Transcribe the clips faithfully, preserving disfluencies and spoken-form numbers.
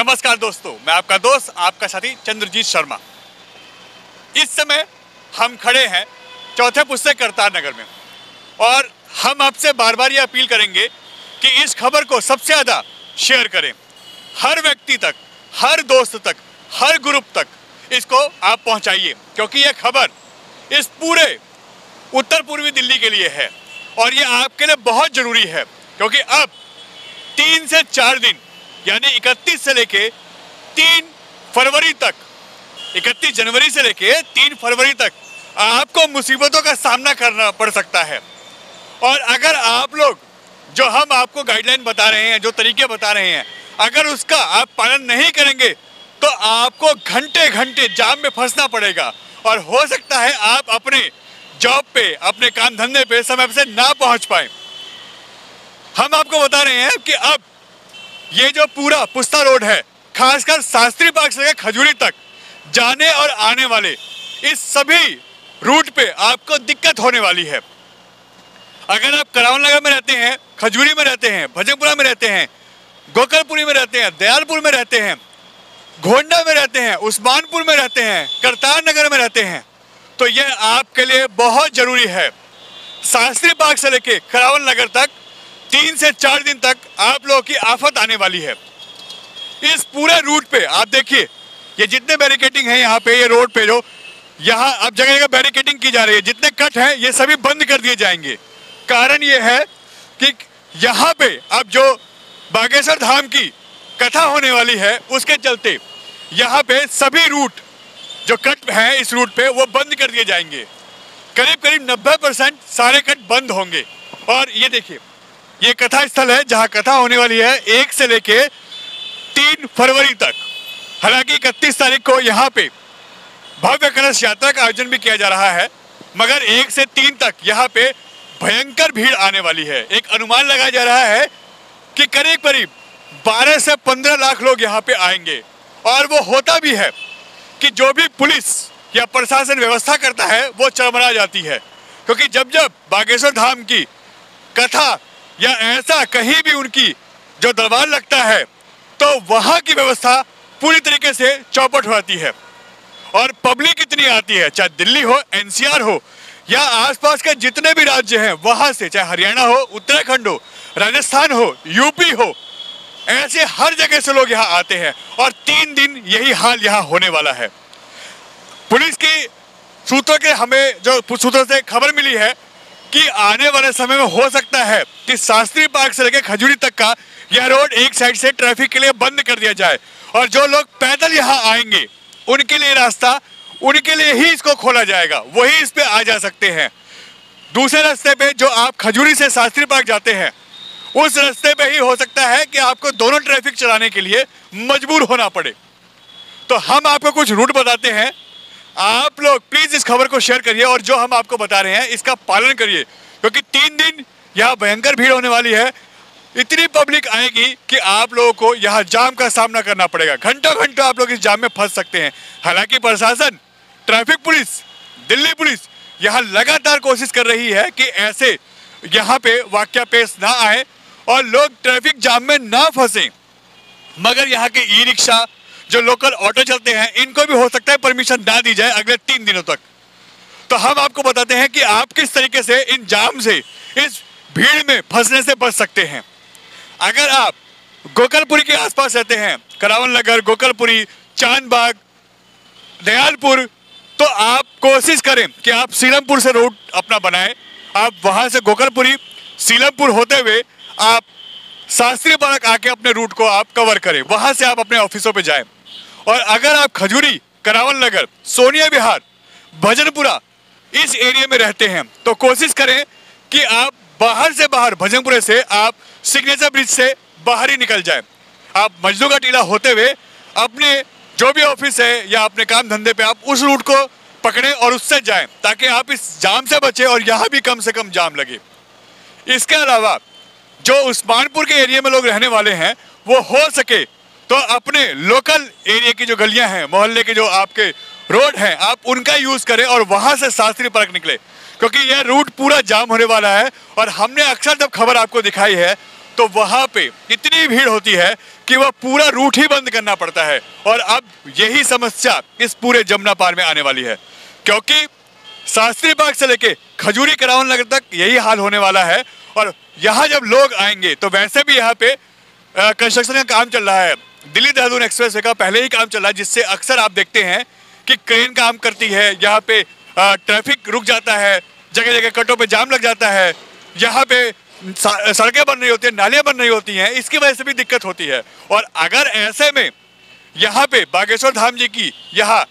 नमस्कार दोस्तों, मैं आपका दोस्त आपका साथी चंद्रजीत शर्मा। इस समय हम खड़े हैं चौथे पुस्ते करतार नगर में और हम आपसे बार बार ये अपील करेंगे कि इस खबर को सबसे ज़्यादा शेयर करें, हर व्यक्ति तक, हर दोस्त तक, हर ग्रुप तक इसको आप पहुंचाइए, क्योंकि ये खबर इस पूरे उत्तर पूर्वी दिल्ली के लिए है और ये आपके लिए बहुत ज़रूरी है, क्योंकि अब तीन से चार दिन यानी इकतीस से लेके तीन फरवरी तक, इकतीस जनवरी से लेके तीन फरवरी तक आपको मुसीबतों का सामना करना पड़ सकता है। और अगर आप लोग जो हम आपको गाइडलाइन बता रहे हैं, जो तरीके बता रहे हैं, अगर उसका आप पालन नहीं करेंगे तो आपको घंटे घंटे जाम में फंसना पड़ेगा और हो सकता है आप अपने जॉब पे, अपने काम धंधे पे समय से ना पहुंच पाए। हम आपको बता रहे हैं कि अब ये जो पूरा पुस्ता रोड है, खासकर शास्त्री पार्क से खजूरी तक जाने और आने वाले इस सभी रूट पे आपको दिक्कत होने वाली है। अगर आप करावन नगर में रहते हैं, खजूरी में रहते हैं, भजनपुरा में रहते हैं, गोकलपुरी में रहते हैं, दयालपुर में रहते हैं, घोंडा में रहते हैं, उस्मानपुर में रहते हैं, करतार नगर में रहते हैं, तो यह आपके लिए बहुत जरूरी है। शास्त्री पार्क से लेके करावन नगर तक तीन से चार दिन तक आप लोगों की आफत आने वाली है। इस पूरे रूट पे आप देखिए, ये जितने बैरिकेडिंग है यहाँ पे, ये रोड पे जो यहाँ अब जगह जगह बैरिकेडिंग की जा रही है, जितने कट हैं ये सभी बंद कर दिए जाएंगे। कारण ये है कि यहाँ पे अब जो बागेश्वर धाम की कथा होने वाली है उसके चलते यहाँ पे सभी रूट जो कट हैं इस रूट पे वो बंद कर दिए जाएंगे। करीब करीब नब्बे परसेंट सारे कट बंद होंगे। और ये देखिए, ये कथा स्थल है जहाँ कथा होने वाली है एक से लेके तीन फरवरी तक। हालांकि इकतीस तारीख को यहाँ पे भव्य कलश यात्रा का आयोजन भी किया जा रहा है, मगर एक से तीन तक यहाँ पे भयंकर भीड़ आने वाली है। एक अनुमान लगाया जा रहा है कि करीब करीब बारह से पंद्रह लाख लोग यहाँ पे आएंगे। और वो होता भी है कि जो भी पुलिस या प्रशासन व्यवस्था करता है वो चरमरा जाती है, क्योंकि जब जब बागेश्वर धाम की कथा या ऐसा कहीं भी उनकी जो दरबार लगता है तो वहाँ की व्यवस्था पूरी तरीके से चौपट हो जाती है। और पब्लिक इतनी आती है, चाहे दिल्ली हो, एनसीआर हो या आसपास के जितने भी राज्य हैं वहाँ से, चाहे हरियाणा हो, उत्तराखंड हो, राजस्थान हो, यूपी हो, ऐसे हर जगह से लोग यहाँ आते हैं और तीन दिन यही हाल यहाँ होने वाला है। पुलिस की सूत्रों के हमें जो सूत्रों से खबर मिली है कि आने वाले समय में हो सकता है कि शास्त्री पार्क से लेकर खजूरी तक का यह रोड एक साइड से ट्रैफिक के लिए बंद कर दिया जाए और जो लोग पैदल यहाँ आएंगे उनके लिए रास्ता, उनके लिए ही इसको खोला जाएगा, वही इस पे आ जा सकते हैं। दूसरे रास्ते पे जो आप खजूरी से शास्त्री पार्क जाते हैं उस रास्ते पे ही हो सकता है कि आपको दोनों ट्रैफिक चलाने के लिए मजबूर होना पड़े। तो हम आपको कुछ रूट बताते हैं, आप लोग प्लीज इस खबर को शेयर करिए और जो हम आपको बता रहे हैं इसका पालन करिए, क्योंकि तीन दिन यहाँ भयंकर भीड़ होने वाली है। इतनी पब्लिक आएगी कि आप लोगों को यहाँ जाम का सामना करना पड़ेगा, घंटों घंटों आप लोग इस जाम में फंस सकते हैं। हालांकि प्रशासन, ट्रैफिक पुलिस, दिल्ली पुलिस यहाँ लगातार कोशिश कर रही है कि ऐसे यहाँ पे वाकया पेश ना आए और लोग ट्रैफिक जाम में ना फंसे। मगर यहाँ के ई रिक्शा, जो लोकल ऑटो चलते हैं, इनको भी हो सकता है परमिशन ना दी जाए अगले तीन दिनों तक। तो हम आपको बताते हैं कि आप किस तरीके से इन जाम से, इस भीड़ में फंसने से बच सकते हैं। अगर आप गोकलपुरी के आसपास रहते हैं, करावन नगर, गोकलपुरी, चांदबाग, दयालपुर, तो आप कोशिश करें कि आप सीलमपुर से रूट अपना बनाएं। आप वहां से गोकलपुरी, सीलमपुर होते हुए आप शास्त्री पार्क आके अपने रूट को आप कवर करें, वहां से आप अपने ऑफिसों पे जाएं। और अगर आप खजूरी, करावन नगर, सोनिया विहार, भजनपुरा इस एरिया में रहते हैं तो कोशिश करें कि आप बाहर से बाहर, भजनपुरे से आप सिग्नेचर ब्रिज से बाहर ही निकल जाएं। आप मजनू का टीला होते हुए अपने जो भी ऑफिस है या अपने काम धंधे पे आप उस रूट को पकड़ें और उससे जाएं, ताकि आप इस जाम से बचें और यहाँ भी कम से कम जाम लगे। इसके अलावा जो उस्मानपुर के एरिया में लोग रहने वाले हैं वो हो सके तो अपने लोकल एरिया की जो गलियां हैं, मोहल्ले के जो आपके रोड हैं, आप उनका यूज करें और वहां से शास्त्री पार्क निकले, क्योंकि यह रूट पूरा जाम होने वाला है। और हमने अक्सर जब खबर आपको दिखाई है तो वहां पे इतनी भीड़ होती है कि वह पूरा रूट ही बंद करना पड़ता है। और अब यही समस्या इस पूरे जमुना पार में आने वाली है, क्योंकि शास्त्री बाग से लेके खजूरी करावन नगर तक यही हाल होने वाला है। और यहाँ जब लोग आएंगे तो वैसे भी यहाँ पे कंस्ट्रक्शन का काम चल रहा है, दिल्ली देहरादून एक्सप्रेस वे का पहले ही काम चल रहा है, जिससे अक्सर आप देखते हैं कि क्रेन काम करती है, यहाँ पे ट्रैफिक रुक जाता है, जगह जगह कटों पे जाम लग जाता है, यहाँ पे सड़कें बन रही होती हैं, नालियाँ बन रही होती हैं, इसकी वजह से भी दिक्कत होती है। और अगर ऐसे में यहाँ पे बागेश्वर धाम जी की यहाँ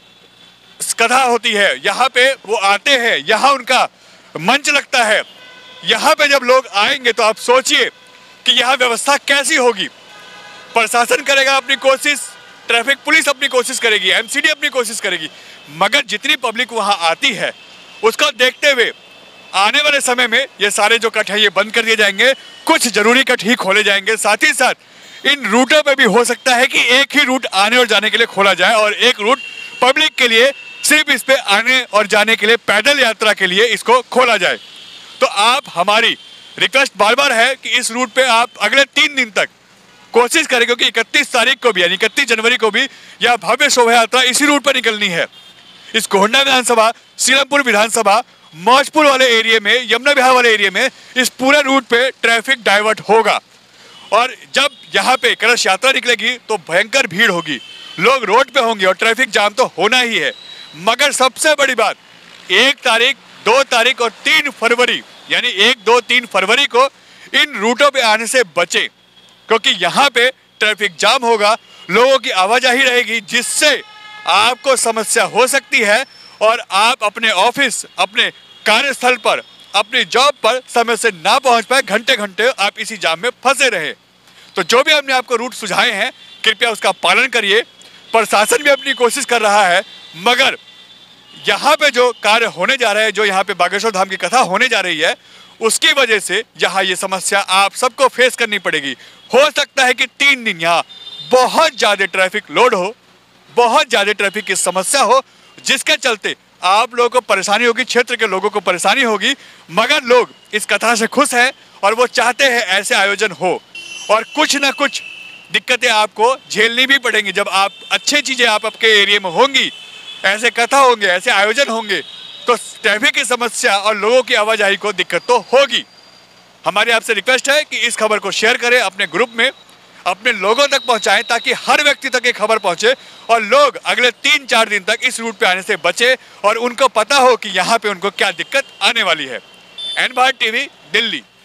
कथा होती है, यहाँ पे वो आते हैं, यहाँ उनका मंच लगता है, यहाँ पे जब लोग आएंगे तो आप सोचिए कि यहाँ व्यवस्था कैसी होगी। प्रशासन करेगा अपनी कोशिश, ट्रैफिक पुलिस अपनी कोशिश करेगी, एमसीडी अपनी कोशिश करेगी, मगर जितनी पब्लिक वहाँ आती है उसको देखते हुए आने वाले समय में ये सारे जो कट है ये बंद कर दिए जाएंगे, कुछ जरूरी कट ही खोले जाएंगे। साथ ही साथ इन रूटों पे भी हो सकता है कि एक ही रूट आने और जाने के लिए खोला जाए और एक रूट पब्लिक के लिए, सिर्फ इस पे आने और जाने के लिए, पैदल यात्रा के लिए इसको खोला जाए। तो आप, हमारी रिक्वेस्ट बार बार है कि इस रूट पे आप अगले तीन दिन तक कोशिश करें, क्योंकि इकतीस तारीख को भी यानी इकतीस जनवरी को भी यह भव्य शोभा यात्रा इसी रूट पर निकलनी है। इस कोहंडा विधानसभा, सीरमपुर विधानसभा, मौजपुर वाले एरिया में, यमुना विहार वाले एरिया में इस पूरे रूट पे ट्रैफिक डाइवर्ट होगा। और जब यहाँ पे कलश यात्रा निकलेगी तो भयंकर भीड़ होगी, लोग रोड पे होंगे और ट्रैफिक जाम तो होना ही है। मगर सबसे बड़ी बात, एक तारीख, दो तारीख और तीन फरवरी यानी एक दो तीन फरवरी को इन रूटों पे आने से बचे, क्योंकि यहाँ पे ट्रैफिक जाम होगा, लोगों की आवाजाही रहेगी, जिससे आपको समस्या हो सकती है और आप अपने ऑफिस, अपने कार्यस्थल पर, अपनी जॉब पर समय से ना पहुंच पाए, घंटे घंटे आप इसी जाम में फंसे रहे। तो जो भी हमने आपको रूट सुझाए हैं, कृपया उसका पालन करिए। प्रशासन भी अपनी कोशिश कर रहा है, मगर यहाँ पे जो कार्य होने जा रहे हैं, जो यहाँ पे बागेश्वर धाम की कथा होने जा रही है, उसकी वजह से यहाँ ये समस्या आप सबको फेस करनी पड़ेगी। हो सकता है कि तीन दिन यहाँ बहुत ज़्यादा ट्रैफिक लोड हो, बहुत ज़्यादा ट्रैफिक की समस्या हो, जिसके चलते आप लोगों को परेशानी होगी, क्षेत्र के लोगों को परेशानी होगी। मगर लोग इस कथा से खुश हैं और वो चाहते हैं ऐसे आयोजन हो, और कुछ ना कुछ दिक्कतें आपको झेलनी भी पड़ेंगी। जब आप अच्छी चीज़ें आप आपके एरिया में होंगी, ऐसे कथा होंगे, ऐसे आयोजन होंगे, तो ट्रैफिक की समस्या और लोगों की आवाजाही को दिक्कत तो होगी। हमारी आपसे रिक्वेस्ट है कि इस खबर को शेयर करें, अपने ग्रुप में अपने लोगों तक पहुंचाएं, ताकि हर व्यक्ति तक ये खबर पहुंचे और लोग अगले तीन चार दिन तक इस रूट पे आने से बचे और उनको पता हो कि यहाँ पे उनको क्या दिक्कत आने वाली है। N Bharat TV, Delhi.